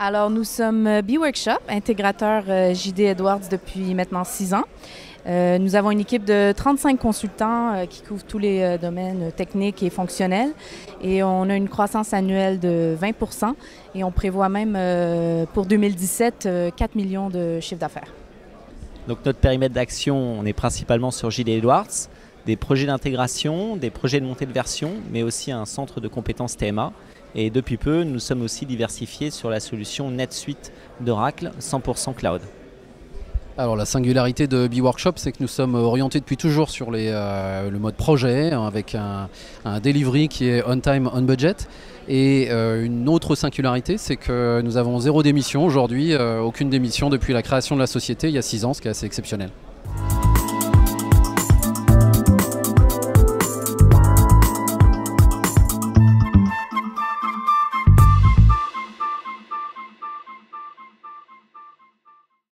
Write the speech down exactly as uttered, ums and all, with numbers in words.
Alors, nous sommes B-Workshop, intégrateur euh, J D Edwards depuis maintenant six ans. Euh, nous avons une équipe de trente-cinq consultants euh, qui couvrent tous les euh, domaines techniques et fonctionnels. Et on a une croissance annuelle de vingt pour cent et on prévoit même euh, pour deux mille dix-sept euh, quatre millions de chiffre d'affaires. Donc notre périmètre d'action, on est principalement sur J D Edwards, des projets d'intégration, des projets de montée de version, mais aussi un centre de compétences T M A. Et depuis peu, nous sommes aussi diversifiés sur la solution NetSuite d'Oracle, cent pour cent cloud. Alors la singularité de B-Workshop, c'est que nous sommes orientés depuis toujours sur les, euh, le mode projet, hein, avec un, un delivery qui est on time, on budget. Et euh, une autre singularité, c'est que nous avons zéro démission aujourd'hui, euh, aucune démission depuis la création de la société il y a six ans, ce qui est assez exceptionnel.